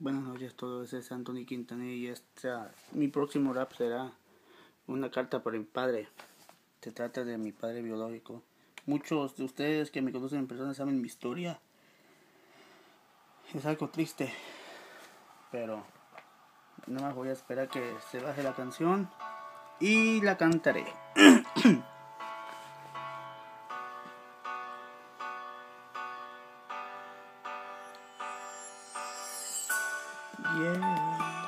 Buenas noches, todo ese es Anthony Quintanilla y mi próximo rap será una carta para mi padre. Se trata de mi padre biológico. Muchos de ustedes que me conocen en persona saben mi historia. Es algo triste, pero nada más voy a esperar que se baje la canción y la cantaré. Yeah.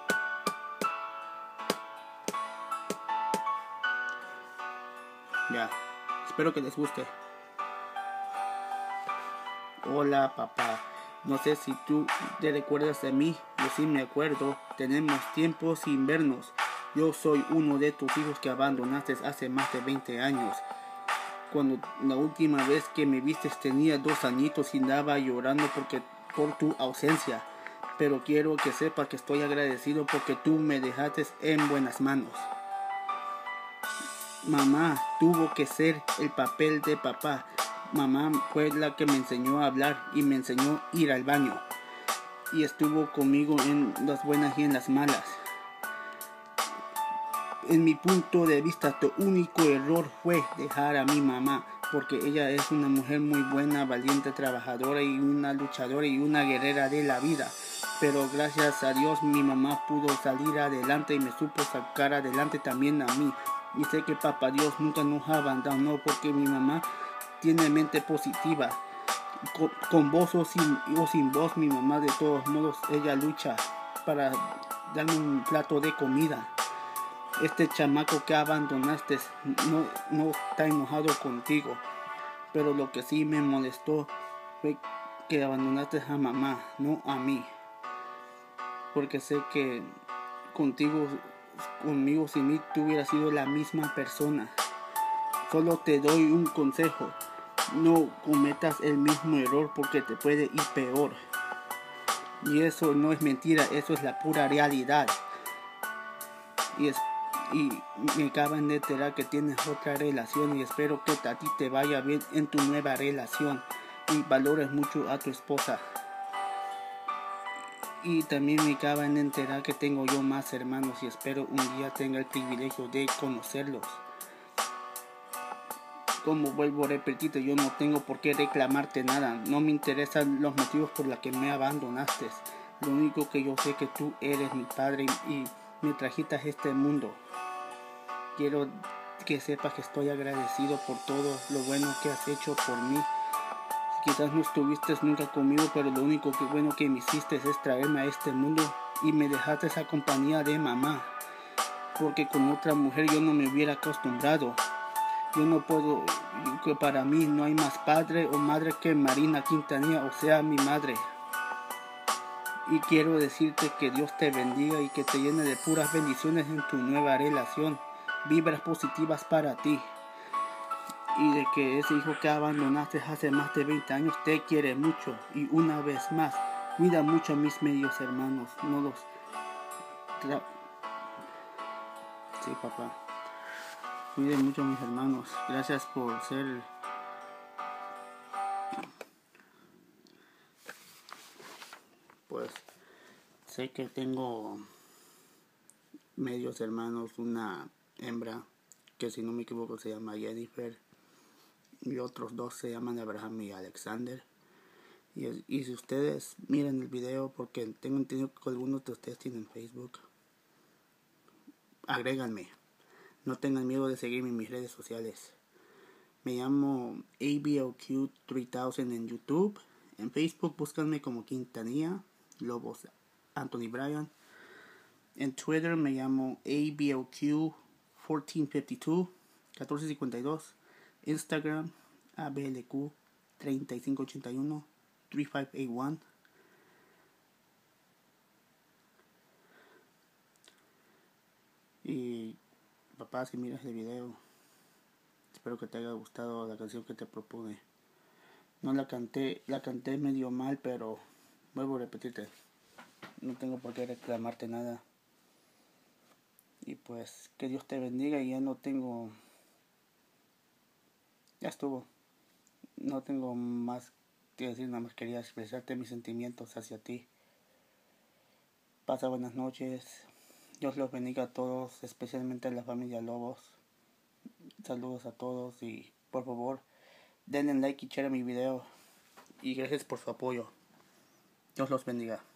Ya, espero que les guste. Hola papá, no sé si tú te recuerdas de mí, yo sí me acuerdo, tenemos tiempo sin vernos. Yo soy uno de tus hijos que abandonaste hace más de 20 años. Cuando la última vez que me viste tenía 2 añitos y andaba llorando por tu ausencia. Pero quiero que sepas que estoy agradecido porque tú me dejaste en buenas manos. Mamá tuvo que ser el papel de papá. Mamá fue la que me enseñó a hablar y me enseñó a ir al baño. Y estuvo conmigo en las buenas y en las malas. En mi punto de vista, tu único error fue dejar a mi mamá, porque ella es una mujer muy buena, valiente, trabajadora y una luchadora y una guerrera de la vida. Pero gracias a Dios mi mamá pudo salir adelante y me supo sacar adelante también a mí. Y sé que papá Dios nunca nos abandonó porque mi mamá tiene mente positiva. Con voz o sin voz, mi mamá de todos modos, ella lucha para darme un plato de comida. Este chamaco que abandonaste no está enojado contigo, pero lo que sí me molestó fue que abandonaste a mamá, no a mí, porque sé que conmigo sin mí tú hubieras sido la misma persona. Solo te doy un consejo, no cometas el mismo error porque te puede ir peor. Y eso no es mentira, eso es la pura realidad. Y me acaban de enterar que tienes otra relación y espero que a ti te vaya bien en tu nueva relación y valores mucho a tu esposa. Y también me acaban de enterar que tengo yo más hermanos y espero un día tenga el privilegio de conocerlos. Como vuelvo a repetirte, yo no tengo por qué reclamarte nada. No me interesan los motivos por los que me abandonaste. Lo único que yo sé es que tú eres mi padre y me trajiste a este mundo. Quiero que sepas que estoy agradecido por todo lo bueno que has hecho por mí. Quizás no estuviste nunca conmigo, pero lo único que bueno que me hiciste es traerme a este mundo y me dejaste esa compañía de mamá. Porque con otra mujer yo no me hubiera acostumbrado. Yo no puedo, que para mí no hay más padre o madre que Marina Quintanilla, o sea, mi madre. Y quiero decirte que Dios te bendiga y que te llene de puras bendiciones en tu nueva relación. Vibras positivas para ti. Y de que ese hijo que abandonaste hace más de 20 años te quiere mucho. Y una vez más, cuida mucho a mis medios hermanos. No los... Sí, papá. Cuide mucho a mis hermanos. Gracias por ser... Pues sé que tengo medios hermanos, una hembra que si no me equivoco se llama Jennifer y otros 2 se llaman Abraham y Alexander. Y si ustedes miren el video, porque tengo entendido que algunos de ustedes tienen Facebook, agréganme. No tengan miedo de seguirme en mis redes sociales. Me llamo ABLQ3000 en YouTube. En Facebook búscanme como Quintanilla Lobos Anthony Bryan. En Twitter me llamo ABLQ1452 1452. Instagram ABLQ 3581 3581. Y papá, si miras el video, espero que te haya gustado la canción que te propone. No la canté medio mal, pero vuelvo a repetirte, no tengo por qué reclamarte nada. Y pues que Dios te bendiga y ya estuvo. No tengo más que decir, nada más quería expresarte mis sentimientos hacia ti. Pasa buenas noches. Dios los bendiga a todos, especialmente a la familia Lobos. Saludos a todos y por favor denle like y share a mi video. Y gracias por su apoyo. Dios los bendiga.